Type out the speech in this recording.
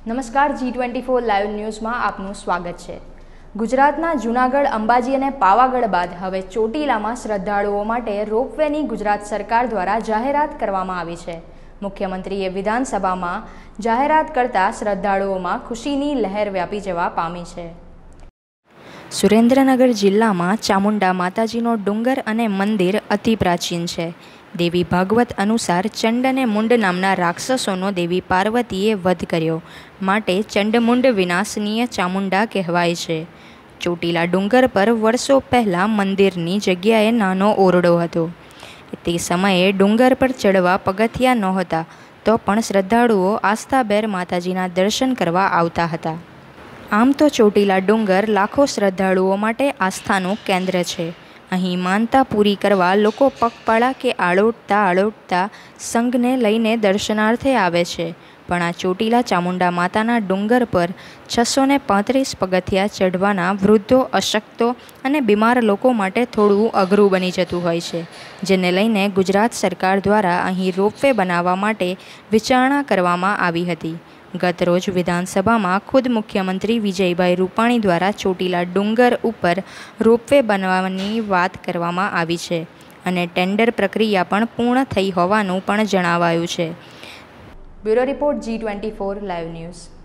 નમસ્કાર, G24 live ન્યૂઝમાં આપનું સ્વાગત છે। ગુજરાતના જૂનાગઢ, અંબાજી અને પાવાગઢ બાદ હવે ચોટીલામાં શ્રદ્ધાળુઓ માટે રોપવેની ગુજરાત સરકાર દ્વારા જાહેરાત કરવામાં આવી છે। મુખ્યમંત્રીએ વિધાનસભામાં જાહેરાત કરતા શ્રદ્ધાળુઓમાં ખુશીની લહેર વ્યાપી જવા પામી છે। સુરેન્દ્રનગર જિલ્લામાં ચામુંડા માતાજીનો ડુંગર અને મંદિર અતિ પ્રાચીન છે। દેવી ભાગવત અનુસાર ચંડ અને મુંડ નામના રાક્ષસોનો દેવી પાર્વતીએ વધ કર્યો, માટે ચંડમુંડ વિનાશનીય ચામુંડા કહેવાય છે। ચોટીલા ડુંગર પર વર્ષો પહેલાં મંદિરની જગ્યાએ નાનો ઓરડો હતો। તે સમયે ડુંગર પર ચડવા પગથિયા નહોતા, તો પણ શ્રદ્ધાળુઓ આસ્થાભેર માતાજીના દર્શન કરવા આવતા હતા। આમ તો ચોટીલા ડુંગર લાખો શ્રદ્ધાળુઓ માટે આસ્થાનું કેન્દ્ર છે। અહીં માનતા પૂરી કરવા લોકો પગપાળા કે આળોટતા સંઘને લઈને દર્શનાર્થે આવે છે। પણ આ ચોટીલા ચામુંડા માતાના ડુંગર પર 635 પગથિયા ચઢવાના વૃદ્ધો, અશક્તો અને બીમાર લોકો માટે થોડું અઘરું બની જતું હોય છે, જેને લઈને ગુજરાત સરકાર દ્વારા અહીં રોપવે બનાવવા માટે વિચારણા કરવામાં આવી હતી। ગત રોજ વિધાનસભામાં ખુદ મુખ્યમંત્રી વિજયભાઈ રૂપાણી દ્વારા ચોટીલા ડુંગર ઉપર રોપવે બનાવવાની વાત કરવામાં આવી છે અને ટેન્ડર પ્રક્રિયા પણ પૂર્ણ થઈ હોવાનું પણ જણાવાયું છે। Bureau report, G24 live news.